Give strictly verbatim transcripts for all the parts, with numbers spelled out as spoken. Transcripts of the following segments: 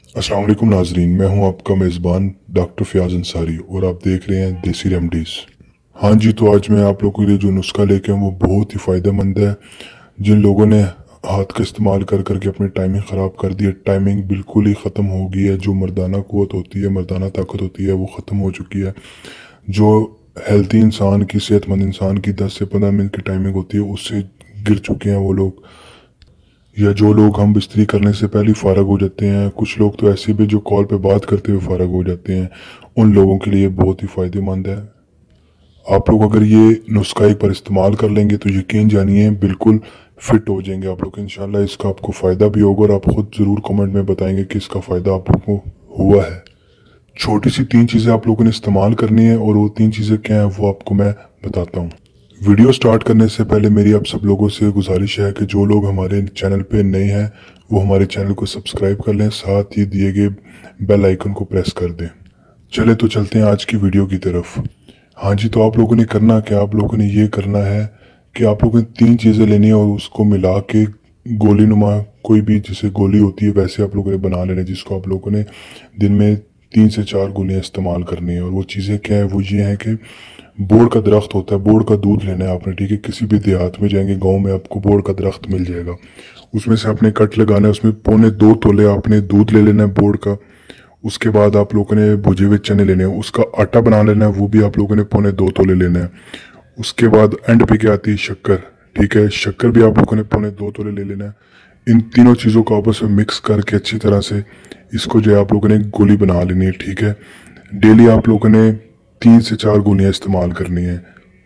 अस्सलाम वालेकुम नाजरीन, मैं हूं आपका मेज़बान डॉक्टर फयाज अंसारी और आप देख रहे हैं देसी रेमडीज़। हाँ जी, तो आज मैं आप लोगों के लिए जो नुस्खा लेके आया वो बहुत ही फ़ायदेमंद है। जिन लोगों ने हाथ का इस्तेमाल कर करके अपनी टाइमिंग ख़राब कर दी है, टाइमिंग बिल्कुल ही ख़त्म हो गई है। जो मर्दाना क़ुव्वत होती है, मर्दाना ताकत होती है, वो ख़त्म हो चुकी है। जो हेल्थी इंसान की, सेहतमंद इंसान की दस से पंद्रह मिनट की टाइमिंग होती है, उससे गिर चुके हैं वो लोग। या जो लोग हम बिस्तरी करने से पहले फ़ारग हो जाते हैं, कुछ लोग तो ऐसे भी जो कॉल पे बात करते हुए फ़ारग हो जाते हैं, उन लोगों के लिए बहुत ही फ़ायदेमंद है। आप लोग अगर ये नुस्खा एक बार इस्तेमाल कर लेंगे तो यकीन जानिए बिल्कुल फिट हो जाएंगे आप लोग। इंशाल्लाह इसका आपको फ़ायदा भी होगा और आप खुद ज़रूर कमेंट में बताएंगे कि इसका फ़ायदा आप लोगों को हुआ है। छोटी सी तीन चीज़ें आप लोगों ने इस्तेमाल करनी है और वो तीन चीज़ें क्या हैं वो आपको मैं बताता हूँ। वीडियो स्टार्ट करने से पहले मेरी आप सब लोगों से गुजारिश है कि जो लोग हमारे चैनल पे नए हैं वो हमारे चैनल को सब्सक्राइब कर लें, साथ ही दिए गए बेल आइकन को प्रेस कर दें। चले तो चलते हैं आज की वीडियो की तरफ। हाँ जी, तो आप लोगों ने करना क्या, आप लोगों ने ये करना है कि आप लोगों ने तीन चीज़ें लेनी है और उसको मिला के गोली नुमा कोई भी जैसे गोली होती है वैसे आप लोगों ने बना लेना, जिसको आप लोगों ने दिन में तीन से चार गोलियां इस्तेमाल करनी है। और वो चीज़ें क्या है, वो ये हैं कि बोड़ का दरख्त होता है, बोड़ का दूध लेना है आपने, ठीक है। किसी भी देहात में जाएंगे, गांव में आपको बोड़ का दरख्त मिल जाएगा। उसमें से आपने कट लगाना है, उसमें पौने दो तोले आपने दूध ले लेना है बोड़ का। उसके बाद आप लोगों ने भुजे हुए चने लेने हैं, उसका आटा बना लेना है, वो भी आप लोगों ने पौने दो तोले लेना है। उसके बाद एंड पे क्या आती है शक्कर, ठीक है। शक्कर भी आप लोगों ने पौने दो तोले ले लेना है। इन तीनों चीज़ों को आपस में मिक्स करके अच्छी तरह से इसको जो है आप लोगों ने गोली बना लेनी है, ठीक है। डेली आप लोगों ने तीन से चार गोलियां इस्तेमाल करनी है।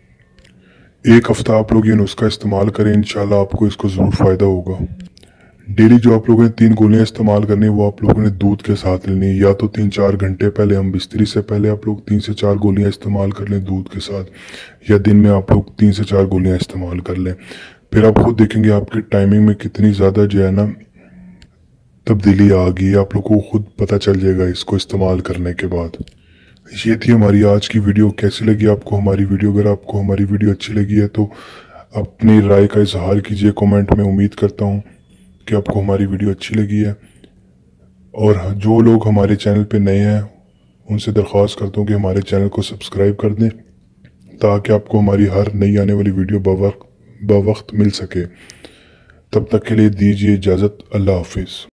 एक हफ्ता आप लोग ये नुस्खा इस्तेमाल करें, इंशाल्लाह आपको इसको ज़रूर फ़ायदा होगा। डेली जो आप लोगों ने तीन गोलियां इस्तेमाल करनी है वो आप लोगों ने दूध के साथ लेनी है। या तो तीन चार घंटे पहले, हम बिस्तरी से पहले आप लोग तीन से चार गोलियां इस्तेमाल कर लें दूध के साथ, या दिन में आप लोग तीन से चार गोलियां इस्तेमाल कर लें। फिर आप खुद देखेंगे आपकी टाइमिंग में कितनी ज़्यादा जो है ना तब्दीली आ गई, आप लोग को खुद पता चल जाएगा इसको इस्तेमाल करने के बाद। ये थी हमारी आज की वीडियो। कैसी लगी आपको हमारी वीडियो? अगर आपको हमारी वीडियो अच्छी लगी है तो अपनी राय का इजहार कीजिए कमेंट में। उम्मीद करता हूँ कि आपको हमारी वीडियो अच्छी लगी है। और जो लोग हमारे चैनल पे नए हैं उनसे दरख्वास्त करता हूँ कि हमारे चैनल को सब्सक्राइब कर दें, ताकि आपको हमारी हर नई आने वाली वीडियो बवक्त बवक्त मिल सके। तब तक के लिए दीजिए इजाज़त। अल्लाह हाफिज़।